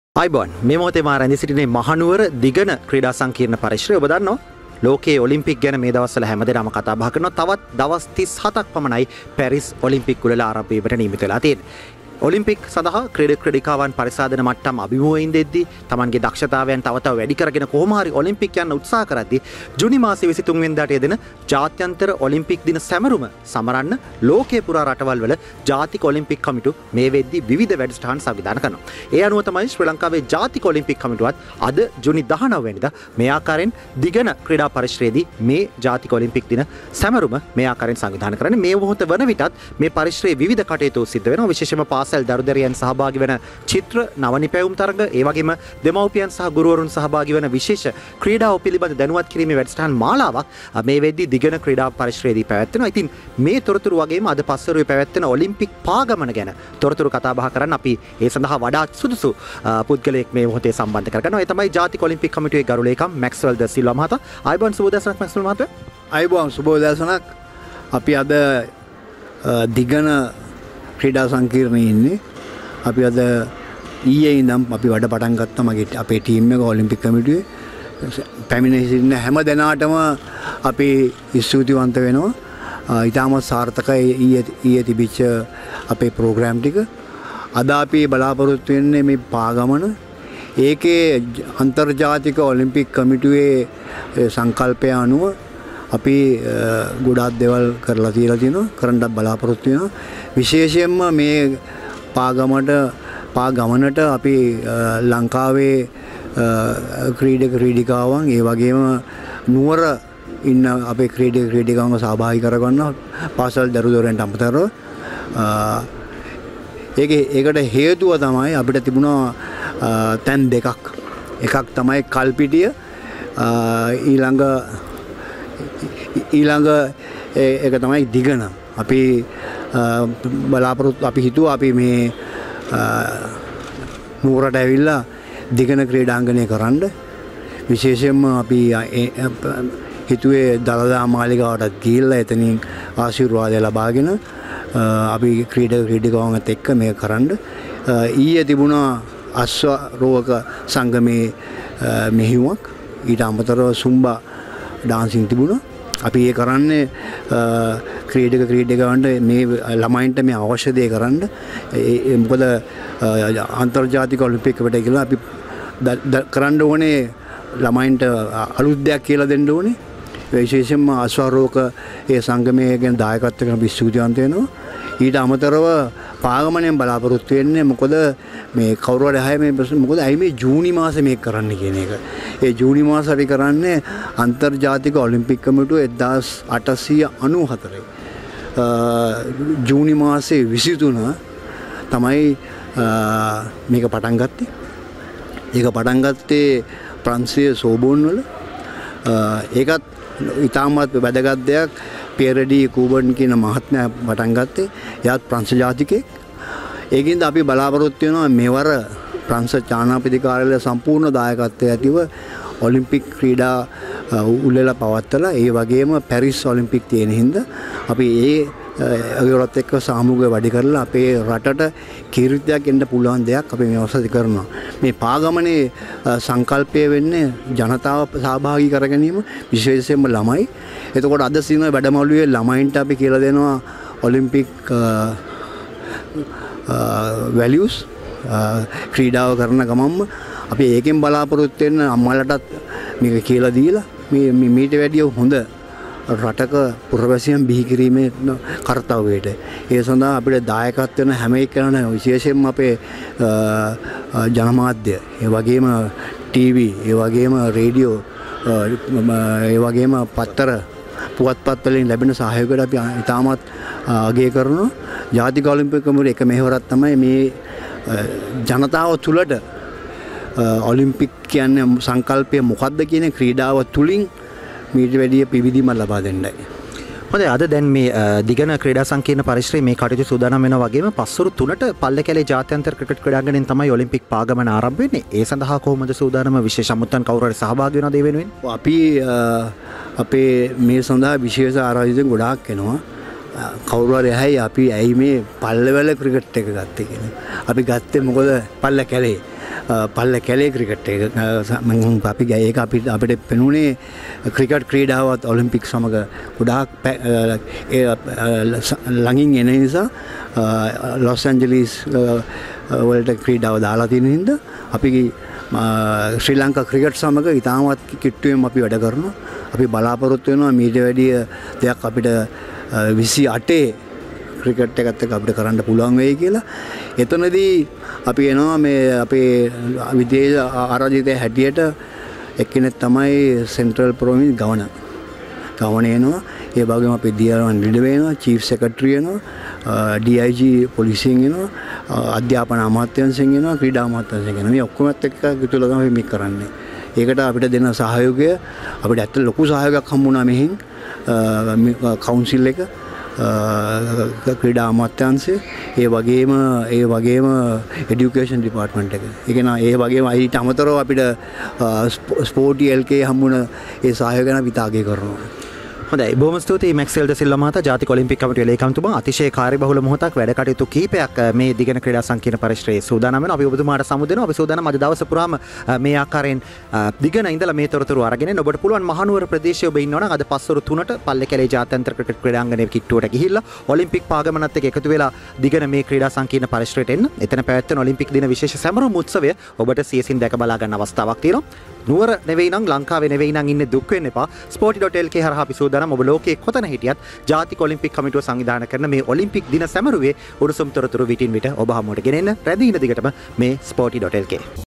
අයිබෝන් මේ මොහොතේ මා රැඳී සිටිනේ මහනුවර දිගන ක්‍රීඩා සංකීර්ණ පරිශ්‍රය. ඔබ දන්නවා ලෝකයේ ඔලිම්පික් ගැන මේ දවස්වල හැමදේම කතා බහ කරනවා. තවත් දවස් 37ක් පමණයි පැරිස් ඔලිම්පික් උළෙල ආරම්භ වීමට නියමිත වෙලා තියෙන්නේ. ඔලිම්පික් සඳහා ක්‍රීඩිකාවන් පරිසාදන මට්ටම අභිමුවයින් දෙද්දී තමන්ගේ දක්ෂතාවයන් තව තව වැඩි කරගෙන කොහොම හරි ඔලිම්පික් යන්න උත්සාහ කරද්දී ජුනි මාසයේ 23 වෙනිදාට යෙදෙන ජාත්‍යන්තර ඔලිම්පික් දින සැමරුම සමරන්න ලෝකයේ පුරා රටවල් වල ජාතික ඔලිම්පික් කමිටු මේ වෙද්දී විවිධ වැඩසටහන් සංවිධානය කරනවා. ඒ අනුව තමයි ශ්‍රී ලංකාවේ ජාතික ඔලිම්පික් කමිටුවත් අද ජුනි 19 වෙනිදා මේ ආකාරයෙන් දිගන ක්‍රීඩා පරිශ්‍රයේදී මේ ජාතික ඔලිම්පික් දින සැමරුම මේ ආකාරයෙන් සංවිධානය කරන්නේ. මේ මොහොත වන විටත් මේ පරිශ්‍රයේ විවිධ කටයුතු සිද්ධ වෙනවා. විශේෂයෙන්ම දරුදරියන් සහභාගී වෙන චිත්‍ර නවනිපැයුම් තරඟ, ඒ වගේම දෙමව්පියන් සහ ගුරුවරුන් සහභාගී වෙන විශේෂ ක්‍රීඩාව පිළිබඳ දැනුවත් කිරීමේ වැඩසටහන් මාලාවක් මේ වෙද්දී දිගන ක්‍රීඩා පරිශ්‍රයේදී පැවැත්වෙනවා. ඉතින් මේ තොරතුරු වගේම අද පස්වරුවේ පැවැත්වෙන ඔලිම්පික් පාගමන ගැන තොරතුරු කතා බහ කරන්න අපි ඒ සඳහා වඩාත් සුදුසු පුද්ගලයෙක් මේ මොහොතේ සම්බන්ධ කරගන්නවා. ඒ තමයි ජාතික ඔලිම්පික් කමිටුවේ ගරු ලේකම් මැක්ස්වෙල් ද සිල්වා මහතා. අයිබෝන් සුබෝදෑසනක් මැක්ස්වෙල් මහතා. අයිබෝන් සුබෝදෑසනක්. අපි අද දිගන ක්‍රීඩා සංකීර්ණයේ ඉන්නේ. අපි අද ඊයේ ඉඳන් අපි වැඩ පටන් ගත්තා. මගේ අපේ ටීම් එක ඔලිම්පික් කමිටුවේ පැමිණ සිටින හැම දෙනාටම අපි ස්තුතිවන්ත වෙනවා. ඊටමත් සාර්ථකයි ඊයේ තිබිච්ච අපේ ප්‍රෝග්‍රෑම් ටික. අද අපි බලාපොරොත්තු වෙන්නේ මේ පාගමන. ඒකේ අන්තර්ජාතික ඔලිම්පික් කමිටුවේ සංකල්පය අනුව අපි ගොඩාක් දේවල් කරලා තියලා තියෙනවා. කරන්නත් බලාපොරොත්තු වෙනවා. විශේෂයෙන්ම මේ පාගමනට අපි ලංකාවේ ක්‍රීඩිකාවන් ඒ වගේම නුවර ඉන්න අපේ ක්‍රීඩිකාවන් සහභාගී කරගන්න පාසල් දරුදොරයන්ට අමතරව ඒකට හේතුව තමයි අපිට තිබුණා තැන් දෙකක්. එකක් තමයි කල්පිටිය, ඊළඟ එක තමයි දිගන. අපි බලාපොරොත්තු අපි හිතුවා අපි මේ නුවරට ඇවිල්ලා දිගන ක්‍රීඩාංගණය කරන්න. විශේෂයෙන්ම අපි හිතුවේ දළදා මාලිගාවටත් ගිහිල්ලා එතනින් ආශිර්වාදය ලබාගෙන අපි ක්‍රීඩිකාවන්ත් එක්ක මේක කරන්න. ඊයේ තිබුණා අශ්වාරෝහක සංගමේ මෙහෙයුමක්. ඊට අමතරව සුම්බා ඩාන්සින් තිබුණා. අපි ඒ කරන්නේ ක්‍රීඩිකාවන්ට මේ ළමයින්ට මේ අවශ්‍ය දේ කරන්න. මොකද අන්තර්ජාතික ඔලිම්පික් එකට ගිහලා අපි කරන්න ඕනේ ළමයින්ට අලුත් දෙයක් කියලා දෙන්න ඕනේ. විශේෂයෙන්ම අශ්වාරෝහක ඒ සංගමයේ ගැන දායකත්වය කරන ස්තුතිවන්ත වෙනවා. ඊට අමතරව පාගමනෙන් බලාපොරොත්තු වෙන්නේ මොකද මේ කවුරු හරි අය මේ මොකද ඇයි මේ ජූනි මාසේ මේක කරන්න කියන එක. ඒ ජූනි මාසේ අපි කරන්නේ අන්තර්ජාතික ඔලිම්පික් කමිටුව 1894 ජූනි මාසේ 23 තමයි මේක පටන් ගත්තේ. ඒක පටන් ගත්තේ ප්‍රංශයේ සෝබෝන් වල. ඒකත් ඉතාමත් වැදගත් දෙයක්. පියරඩි කූබන් කියන මහත්මයා පටන් ගත්තේ. එයාත් ප්‍රංශ ජාතිකයෙක්. ඒකින්ද අපි බලාපොරොත්තු වෙනවා මෙවර ප්‍රංශ ඥානාපති කාර්යාලය සම්පූර්ණ දායකත්වය ඇතිව ඔලිම්පික් ක්‍රීඩා උළෙල පවත්වලා ඒ වගේම පැරිස් ඔලිම්පික් තියෙන හින්දා අපි ඒගොල්ලොත් එක්ක සාමූහිකව වැඩි කරලා අපේ රටට කීර්තියක් එන්න පුළුවන් දෙයක් අපි මේ අවස්ථාවේ කරනවා. මේ පාගමනේ සංකල්පය වෙන්නේ ජනතාව සහභාගී කර ගැනීම, විශේෂයෙන්ම ළමයි. එතකොට අද සින වැඩමුළුවේ ළමයින්ට අපි කියලා දෙනවා ඔලිම්පික් වැලියුස් ක්‍රීඩාව කරන ගමන්ම අපි ඒකෙන් බලාපොරොත්තු වෙන අම්මලටත් මේක කියලා දීලා මේ මීට වැඩිය හොඳ රටක පුරවැසියන් බිහි කිරීමේ කර්තව්‍යයට ඒ සඳහා අපිට දායකත්ව වෙන හැම එකනම විශේෂයෙන්ම අපේ ජනමාධ්‍ය, ඒ වගේම ටීවී, ඒ වගේම රේඩියෝ, ඒ වගේම පත්තර පුවත්පත් වලින් ලැබෙන සහයෝගයට අපි ඉතාමත් අගය කරනවා. ජාතික ඔලිම්පික් කමිටුවේ එක මෙහෙවරක් තමයි මේ ජනතාව තුළට ඔලිම්පික් කියන්නේ සංකල්පය මොකක්ද කියන ක්‍රීඩාව තුලින් මීට වැඩිය පිවිදීමක් ලබා දෙන්නයි. හොඳයි, අද දැන් මේ දිගන ක්‍රීඩා සංකීර්ණ පරිශ්‍රයේ මේ කටයුතු සූදානම් වෙනවා වගේම පස්වරු 3ට පල්ලකැලේ ජාත්‍යන්තර ක්‍රිකට් ක්‍රීඩාංගණයෙන් තමයි ඔලිම්පික් පාගමන ආරම්භ වෙන්නේ. ඒ සඳහා කොහොමද සූදානම? විශේෂ අමුත්තන් කවුරු හරි සහභාගී වෙනවද ඒ වෙනුවෙන්? අපි අපේ මේ සඳහා විශේෂ ආරාධිතයන් ගොඩාක් එනවා. කවුරු හරි ඇයි මේ පල්ලවැල ක්‍රිකට් එක ගත්තේ කියන්නේ. අපි ගත්තේ මොකද පල්ලකැලේ. පල්ල කැලේ ක්‍රිකට් එක අපි ඒක අපිට පෙනුනේ ක්‍රිකට් ක්‍රීඩාවත් ඔලිම්පික් සමග ගොඩාක් ළඟින් එන නිසා ලොස් ඇන්ජලිස් වලට ක්‍රීඩාව දාලා තියෙන හින්දා අපි ශ්‍රී ලංකා ක්‍රිකට් සමග ඉතාමත් කිට්ටුවෙන් අපි වැඩ කරනවා. අපි බලාපොරොත්තු වෙනවා මීට වැඩිය දෙයක් අපිට 28 ක්‍රිකට් එකත් එක්ක අපිට කරන්න පුළුවන් වෙයි කියලා. එතනදී අපි එනවා මේ අපේ විදේශ ආරාධිතය හැටියට එක්කෙනෙක් තමයි සෙන්ට්‍රල් ප්‍රොවින්ස් ගවර්නර්. ගවර්නර් එනවා. ඒ වගේම අපේ දියරවන් ලිඩ වෙනවා, චීෆ් සෙක්‍රටරි එනවා, DIG පොලිසියෙන් එනවා, අධ්‍යාපන අමාත්‍යාංශයෙන් එනවා, ක්‍රීඩා අමාත්‍යාංශයෙන් එනවා. මේ ඔක්කොමත් එක්ක එකතුලා තමයි මේක කරන්නේ. ඒකට අපිට දෙන සහයෝගය අපිට ඇත්ත ලොකු සහයෝගයක් හම්බුණා මෙහෙන් කවුන්සිල් එක ක්‍රීඩා අමාත්‍යාංශය ඒ වගේම එඩියුකේෂන් ඩිපාර්ට්මන්ට් එක. ඒ කියන්නේ ඒ වගේම ඊට අමතරව අපිට ස්පෝර්ටි LK හම්බුණ ඒ සහයෝගය ගැන අපි තාගය කරනවා. හොඳයි බොහොම ස්තුතියි මැක්සෙල් ද සිල්වා මහතා ජාතික ඔලිම්පික් කමිටුවේ ලේකම්තුමා අතිශය කාර්යබහුල මොහොතක් වැඩ කටයුතු කීපයක් මේ දිගන ක්‍රීඩා සංකීර්ණ පරිශ්‍රයේ සූදානම් වෙනවා. අපි ඔබතුමාට සමුදෙනවා. අපි සූදානම් අද දවස පුරාම මේ ආකාරයෙන් දිගන ඉඳලා මේ තොරතුරු අරගෙන එන්න. ඔබට පුළුවන් මහනුවර ප්‍රදේශයේ ඔබ ඉන්නවා නම් අද පස්වරු 3ට පල්ලේකැලේ ජාත්‍යන්තර ක්‍රිකට් ක්‍රීඩාංගණයේ කිට්ටුවට ගිහිල්ලා ඔලිම්පික් පාගමනත් එක්ක එකතු වෙලා දිගන මේ ක්‍රීඩා සංකීර්ණ පරිශ්‍රයට එන්න. එතන පැවැත්වෙන ඔලිම්පික් දින විශේෂ සැමරුම් උත්සවය ඔබට සියසින් දැක බලා ගන්න අවස්ථාවක් තියෙනවා. නුවර නෙවෙයි නම් ලංකාවේ නෙවෙයි නම් ඉන්නේ දුක් වෙන්න එපා. sporty.lk හරහා අපි සූදානම් ඔබ ලෝකයේ කොතන හිටියත් ජාතික ඔලිම්පික් කමිටුව සංවිධානය කරන මේ ඔලිම්පික් දින සැමරුවේ උණුසුම් තොරතුරු විටින් විට ඔබ හමුවට ගෙනෙන්න රැඳී ඉන්න දිගටම මේ sporty.lk